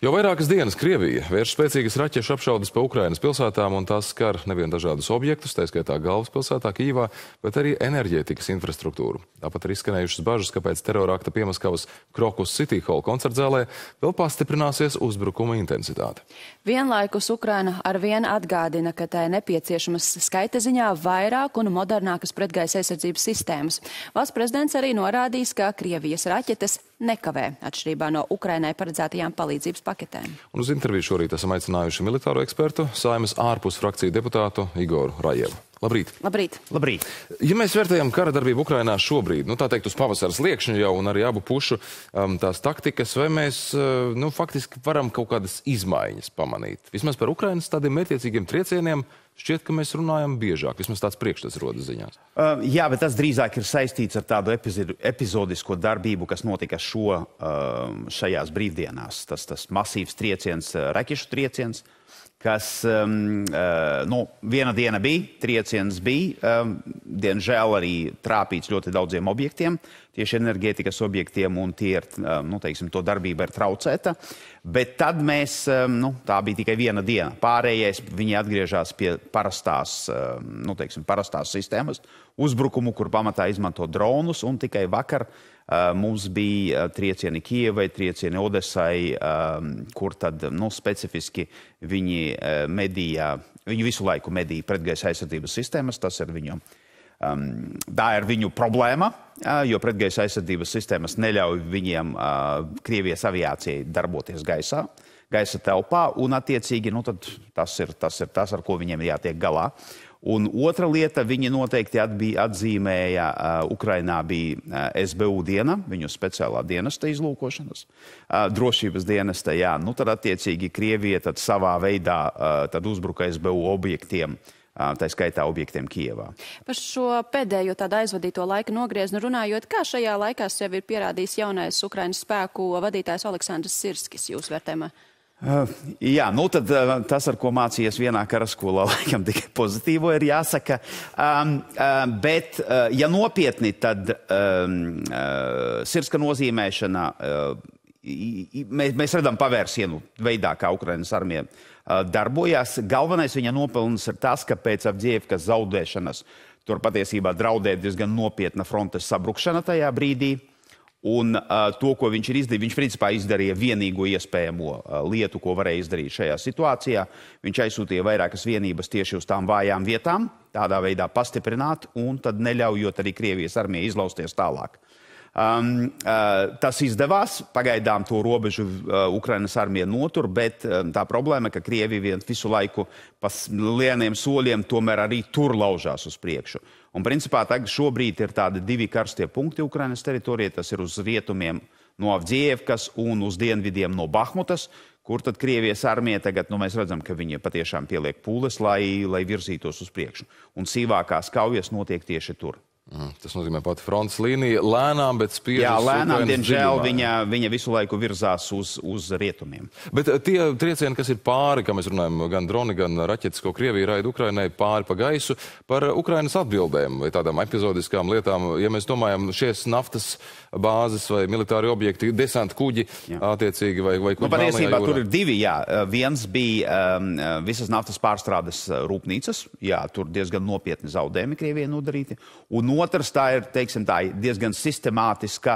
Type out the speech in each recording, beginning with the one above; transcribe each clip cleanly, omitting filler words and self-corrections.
Jau vairākas dienas Krievija vērš spēcīgas raķešu apšaudes pa Ukrainas pilsētām, un tās skar nevien dažādus objektus, tā skaitā galvaspilsētā Kijivā, bet arī enerģētikas infrastruktūru. Tāpat ir izskanējušas bažas, ka pēc terora akta Piemaskavas Krokus City Hall koncertzālē vēl pastiprināsies uzbrukuma intensitāte. Vienlaikus Ukraina arvien atgādina, ka tai nepieciešamas skaita ziņā vairāk un modernākas pretgaisa aizsardzības sistēmas. Valsts prezidents arī norādījis, ka Krievijas raķetes nekavē, atšķirībā no Ukrainai paredzētajām palīdzības paketēm. Un uz interviju šorīt esam aicinājuši militāro ekspertu, Saeimas ārpus frakciju deputātu Igoru Rajevu. Labrīt! Labrīt! Labrīt! Ja mēs vērtējam kara darbību Ukrainā šobrīd, tā teikt uz pavasara sliekšņa jau un arī abu pušu tās taktikas, vai mēs faktiski varam kaut kādas izmaiņas pamanīt? Vismaz par Ukrainas tādiem mērķiecīgiem triecieniem šķiet, ka mēs runājam biežāk. Vismaz tāds priekšstats rodas ziņās. Jā, bet tas drīzāk ir saistīts ar tādu epizodisko darbību, kas notika šajās brīvdienās. Tas masīvs trieciens, raķešu trieciens, kas, viena diena bija, trieciens bija, diemžēl arī trāpīts ļoti daudziem objektiem, tieši enerģētikas objektiem, un tie ir, to darbība ir traucēta. Bet tad mēs, tā bija tikai viena diena. Pārējais viņi atgriežās pie parastās sistēmas uzbrukumu, kur pamatā izmanto dronus, un tikai vakar mums bija triecieni Kijevai, triecieni Odesai, kur tad, specifiski viņi visu laiku medīja pretgaisa aizsardzības sistēmas. Tas ir tā ir viņu problēma, jo pretgaisa aizsardzības sistēmas neļauj viņiem Krievijas aviācijai darboties gaisa telpā, un attiecīgi, tad tas ir tas, ar ko viņiem jātiek galā. Un otra lieta, viņi noteikti atzīmēja, Ukrainā bija SBU diena, viņu speciālā dienesta izlūkošanas, drošības dienesta, jā. Tad attiecīgi Krievija tad savā veidā tad uzbruka SBU objektiem, tā skaitā objektiem Kijevā. Par šo pēdējo tādu aizvadīto laika nogriezni runājot, kā šajā laikā sev ir pierādījis jaunais Ukrainas spēku vadītājs Aleksandrs Sirskis jūsu vērtējumā? Jā, tad tas, ar ko mācījies vienā karaskolā, laikam tikai pozitīvo ir jāsaka. Bet, ja nopietni, tad Sirska nozīmēšana, mēs redzam pavērsienu veidā, kā Ukrainas armija darbojās. Galvenais viņa nopelns ir tas, ka pēc Avdijevkas zaudēšanas tur patiesībā draudēja diezgan nopietna frontes sabrukšana tajā brīdī. Un to, ko viņš ir izdarījis, viņš principā izdarīja vienīgo iespējamo lietu, ko varēja izdarīt šajā situācijā. Viņš aizsūtīja vairākas vienības tieši uz tām vājām vietām, tādā veidā pastiprināt, un tad neļaujot arī Krievijas armijai izlausties tālāk. Tas izdevās, pagaidām to robežu Ukrainas armija notur, bet tā problēma, ka Krievija visu laiku pa lieliem soļiem tomēr arī tur laužās uz priekšu. Un principā tagad šobrīd ir tādi divi karstie punkti Ukrainas teritorijā, tas ir uz rietumiem no Avdijevkas un uz dienvidiem no Bahmutas, kur tad Krievijas armija tagad, mēs redzam, ka viņi patiešām pieliek pūles, lai virzītos uz priekšu. Un sīvākās kaujas notiek tieši tur. Tas nozīmē pati frontes līnija lēnām, bet spiežas. Jā, lēnām, diemžēl, viņa visu laiku virzās uz rietumiem. Bet tie triecieni, kas ir pāri, kā mēs runājam, gan droni, gan raķetes, ko Krievija raida Ukrainai pāri pa gaisu, par Ukrainas atbildēm vai tādām epizodiskām lietām, ja mēs domājam, šies naftas bāzes vai militāri objekti, desanta kuģi, attiecīgi, vai kuģi patiesībā tur ir divi, jā. Viens bija visas naftas pārstrādes rūpnīcas, jā, tur diezgan nopietni zaudējumi Krievijai nodarīti. Un otrs, tā ir, diezgan sistemātiska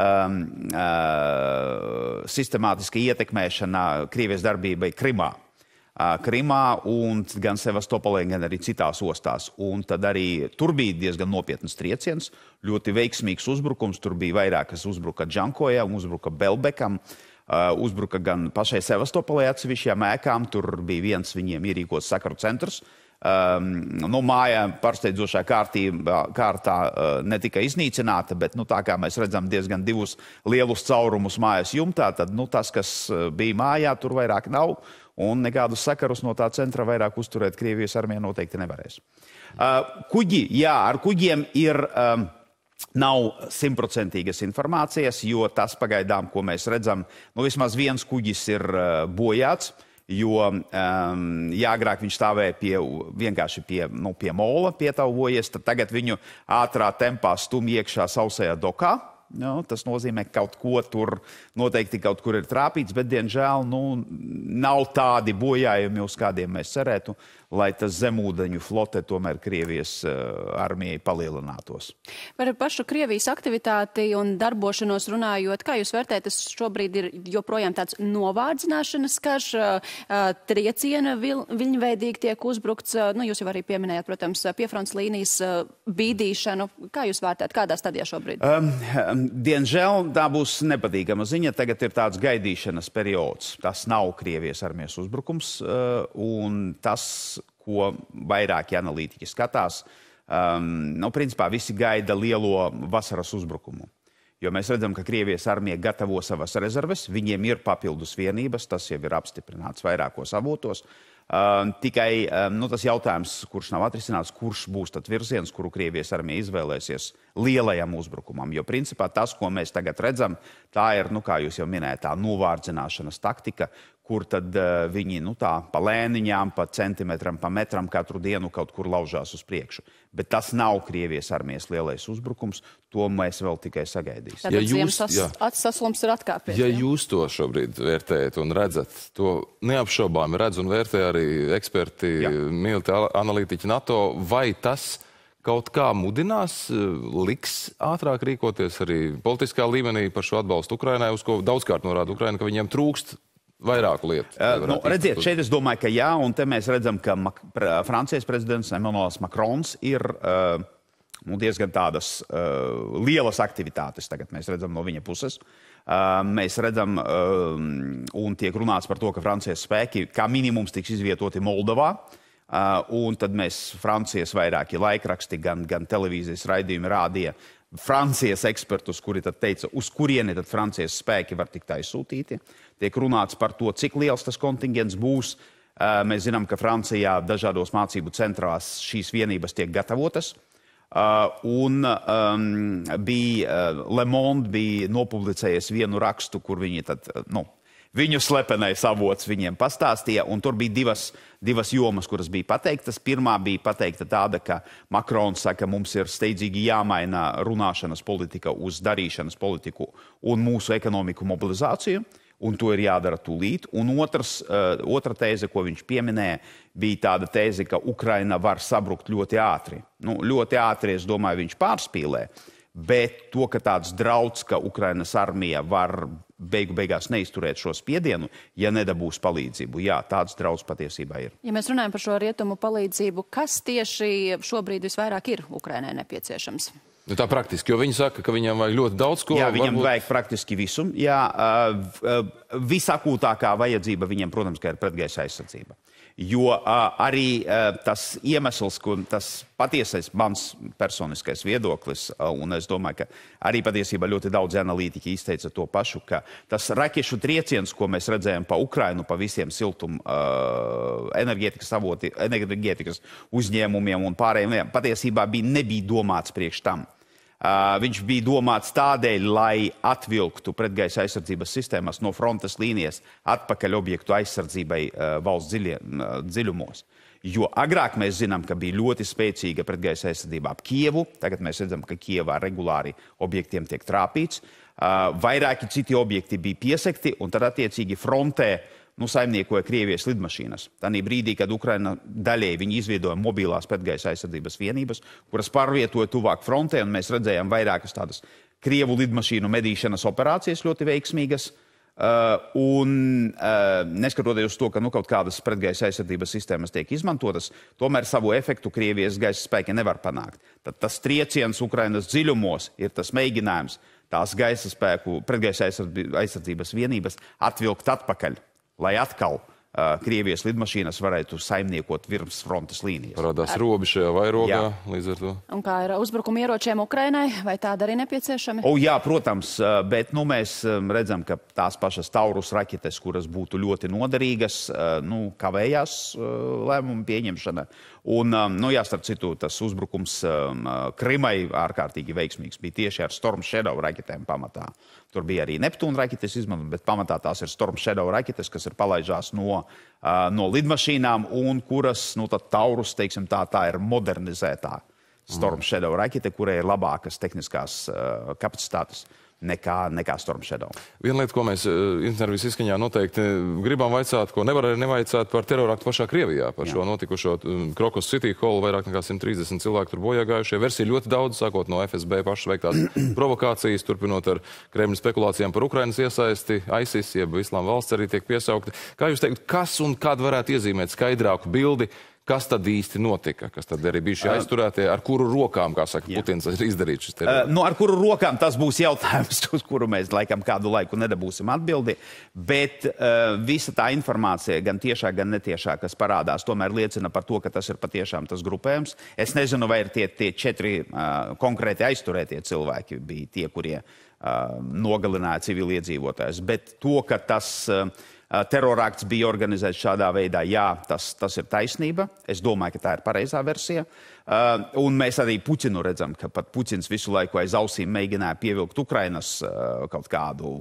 ietekmēšana Krievijas darbībai Krimā un gan Sevastopolē, gan arī citās ostās. Un tad arī tur bija diezgan nopietnas trieciens, ļoti veiksmīgs uzbrukums. Tur bija vairāk, kas uzbruka Džankoja, uzbruka Belbekam, uzbruka gan pašai Sevastopolē atsevišķajām ēkām. Tur bija viens viņiem ierīkots sakaru centrs. Mājā pārsteidzošā kārtā ne tikai iznīcināta, bet tā kā mēs redzam diezgan divus lielus caurumus mājas jumtā, tad tas, kas bija mājā, tur vairāk nav, un nekādus sakarus no tā centra vairāk uzturēt Krievijas armija noteikti nevarēs. Kuģi, jā, ar kuģiem nav 100% informācijas, jo tas pagaidām, ko mēs redzam, vismaz viens kuģis ir bojāts. Jo agrāk viņš stāvēja vienkārši pie mola, pietauvojies, tad tagad viņu ātrā tempā stumj iekšā sausajā dokā, Tas nozīmē, ka kaut ko tur noteikti kaut kur ir trāpīts, bet, diemžēl, nav tādi bojājumi, uz kādiem mēs cerētu, lai tas zemūdeņu flote tomēr Krievijas armijai palielinātos. Par pašu Krievijas aktivitāti un darbošanos runājot, kā jūs vērtējat, tas šobrīd ir joprojām tāds novārdzināšanas karš, trieciena viļņveidīgi tiek uzbrukts, jūs jau arī pieminējāt, protams, piefrontes līnijas bīdīšanu. Kā jūs vērtējat, kādā stadijā šobrīd? Diemžēl tā būs nepatīkama ziņa. Tagad ir tāds gaidīšanas periods. Tas nav Krievijas armijas uzbrukums, un tas, ko vairāki analītiķi skatās, principā visi gaida lielo vasaras uzbrukumu. Jo mēs redzam, ka Krievijas armija gatavo savas rezerves, viņiem ir papildus vienības, tas jau ir apstiprināts vairākos avotos. Tikai tas jautājums, kurš nav atrisināts, kurš būs tad virziens, kuru Krievijas armija izvēlēsies lielajam uzbrukumam. Jo principā tas, ko mēs tagad redzam, tā ir, kā jūs jau minējāt, tā novārdzināšanas taktika, kur tad viņi tā pa lēniņām, pa centimetram, pa metram katru dienu kaut kur laužās uz priekšu. Bet tas nav Krievijas armijas lielais uzbrukums, to mēs vēl tikai sagaidīsim. Tātad ziemas saslums ir atkāpies. Ja jūs to šobrīd vērtējat un redzat, to neapšaubām redz un vērtē arī eksperti, militāri analītiķi NATO, vai tas kaut kā mudinās, liks ātrāk rīkoties arī politiskā līmenī par šo atbalstu Ukrainai, uz ko daudzkārt norāda Ukraina, ka viņiem trūkst vairāku lietu. Redziet, šeit es domāju, ka jā, un te mēs redzam, ka Francijas prezidents Emmanuels Macrons ir diezgan tādas lielas aktivitātes tagad mēs redzam no viņa puses. Mēs redzam, un tiek runāts par to, ka Francijas spēki kā minimums tiks izvietoti Moldovā, un tad mēs Francijas vairāki laikraksti, gan televīzijas raidījumi rādīja Francijas ekspertus, kuri tad teica, uz kurieni tad Francijas spēki var tikt aizsūtīti. Tiek runāts par to, cik liels tas kontingents būs. Mēs zinām, ka Francijā dažādos mācību centrās šīs vienības tiek gatavotas. Un Le Monde bija nopublicējies vienu rakstu, kur viņi tad, viņu slepenais avots viņiem pastāstīja, un tur bija divas jomas, kuras bija pateiktas. Pirmā bija pateikta tāda, ka Makrons saka, mums ir steidzīgi jāmaina runāšanas politika uz darīšanas politiku un mūsu ekonomiku mobilizāciju, un to ir jādara tūlīt. Un otra tēze, ko viņš pieminēja, bija tāda tēze, ka Ukraina var sabrukt ļoti ātri. Ļoti ātri, es domāju, viņš pārspīlē, bet to, ka tāds drauds, ka Ukrainas armija var beigās neizturēt šo spiedienu, ja nedabūs palīdzību. Jā, tāds draudz patiesībā ir. Ja mēs runājam par šo rietumu palīdzību, kas tieši šobrīd visvairāk ir Ukrainai nepieciešams? Tā praktiski, jo viņi saka, ka viņam vajag ļoti daudz ko. Jā, viņam vajag praktiski visu. Jā, visakūtākā vajadzība viņiem, protams, ka ir pretgaisa aizsardzība. Jo arī tas iemesls, tas patiesais mans personiskais viedoklis, un es domāju, ka arī patiesībā ļoti daudz analītiķi izteica to pašu, ka tas raķešu trieciens, ko mēs redzējām pa Ukrainu, pa visiem siltumu enerģētikas uzņēmumiem un pārējiem, patiesībā nebija domāts priekš tam. Viņš bija domāts tādēļ, lai atvilktu pretgaisa aizsardzības sistēmas no frontes līnijas atpakaļ objektu aizsardzībai valsts dziļumos. Jo agrāk mēs zinām, ka bija ļoti spēcīga pretgaisa aizsardzība ap Kievu. Tagad mēs redzam, ka Kievā regulāri objektiem tiek trāpīts. Vairāki citi objekti bija piesegti, un tad attiecīgi frontē saimniekoja Krievijas lidmašīnas. Tanī brīdī, kad Ukraina daļēji viņi izveidoja mobilās pretgaisa aizsardzības vienības, kuras pārvietoja tuvāk frontē, un mēs redzējām vairākas tādas Krievu lidmašīnu medīšanas operācijas ļoti veiksmīgas. Un neskatoties uz to, ka kaut kādas pretgaisa aizsardzības sistēmas tiek izmantotas, tomēr savu efektu Krievijas gaisa spēki nevar panākt. Tad tas trieciens Ukrainas dziļumos ir tas mēģinājums tās gaisa spēku pretgaisa aizsardzības vienības atvilkt atpakaļ, lai atkal Krievijas lidmašīnas varētu saimniekot virs frontes līnijas. Parādās robi šajā vairogā līdz ar to. Un kā ir uzbrukuma ieročiem Ukrainai, vai tāda arī nepieciešami? Jā, protams, bet mēs redzam, ka tās pašas Taurus raķetes, kuras būtu ļoti noderīgas, kavējās lēmumu pieņemšana. Un, starp citu, tas uzbrukums Krimai ārkārtīgi veiksmīgs bija tieši ar Storm Shadow raķetēm pamatā. Tur bija arī Neptūna raķetes izmantot, bet pamatā tās ir Storm Shadow raķetes, kas ir palaižās no lidmašīnām un kuras, tad Taurus, teiksim tā ir modernizētā Storm Shadow raķete, kurai ir labākas tehniskās kapacitātes nekā Storm Shadow. Viena lieta, ko mēs intervijas izskaņā noteikti gribam vaicāt, ko nevar arī nevaicāt par teroraktu pašā Krievijā, par šo notikušo Krokus City Hall, vairāk nekā 130 cilvēki tur bojāgājušie. Versija ļoti daudz, sākot no FSB pašas veiktās provokācijas, turpinot ar Kremļa spekulācijām par Ukrainas iesaisti, ISIS, jeb Islāma valsts arī tiek piesaukti. Kā jūs teikt, kas un kad varētu iezīmēt skaidrāku bildi, kas tad īsti notika? Kas tad arī bija šie aizturētie, ar kuru rokām, kā saka Putins, ir izdarīt šis terors? Ar kuru rokām tas būs jautājums, uz kuru mēs laikam kādu laiku nedabūsim atbildi, bet visa tā informācija, gan tiešā, gan netiešā, kas parādās, tomēr liecina par to, ka tas ir patiešām tas grupējums. Es nezinu, vai ir tie 4 konkrēti aizturētie cilvēki bija tie, kurie nogalināja civiliedzīvotājus, bet to, ka tas terorakts bija organizēts šādā veidā, jā, tas ir taisnība. Es domāju, ka tā ir pareizā versija. Un mēs arī Puķinu redzam, ka pat Puķins visu laiku aiz ausīm mēģināja pievilkt Ukrainas kaut kādu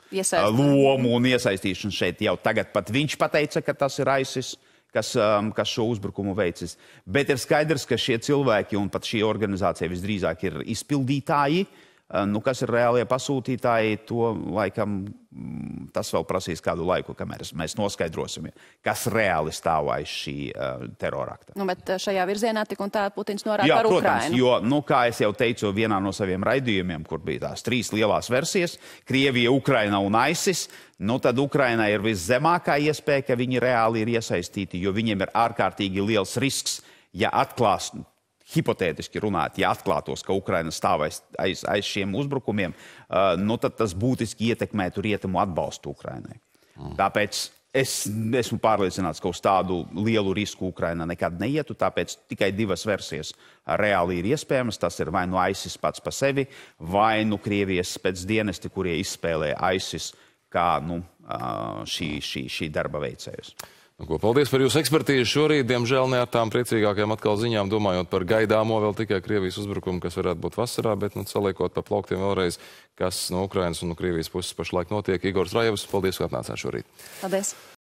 lomu un iesaistīšanu šeit. Jau tagad pat viņš pateica, ka tas ir ISIS, kas šo uzbrukumu veicis. Bet ir skaidrs, ka šie cilvēki un pat šī organizācija visdrīzāk ir izpildītāji, kas ir reālie pasūtītāji, to laikam tas vēl prasīs kādu laiku, kamēr mēs noskaidrosim, kas reāli stāv aiz šī terorakta. Bet šajā virzienā tik un tā Putins norāda par Ukrainu. Jo, kā es jau teicu vienā no saviem raidījumiem, kur bija tās 3 lielās versijas, Krievija, Ukraina un ISIS, tad Ukraina ir viszemākā iespēja, ka viņi reāli ir iesaistīti, jo viņiem ir ārkārtīgi liels risks, ja atklās, hipotētiski runāt, ja atklātos, ka Ukraina stāv aiz šiem uzbrukumiem, tad tas būtiski ietekmētu rietumu atbalstu Ukrainai. Tāpēc es esmu pārliecināts, ka uz tādu lielu risku Ukraina nekad neietu, tāpēc tikai 2 versijas reāli ir iespējamas. Tas ir vai nu ISIS pats pa sevi, vai nu Krievijas spēcdienesti, kurie izspēlē ISIS kā šī darba veicējus. Paldies par jūsu ekspertīzi šorīt. Diemžēl ne ar tām priecīgākajām atkal ziņām, domājot par gaidāmo vēl tikai Krievijas uzbrukumu, kas varētu būt vasarā, bet saliekot pa plauktiem vēlreiz, kas no Ukrainas un no Krievijas puses pašlaik notiek. Igors Rajevs, paldies, ka atnācāt šorīt. Paldies.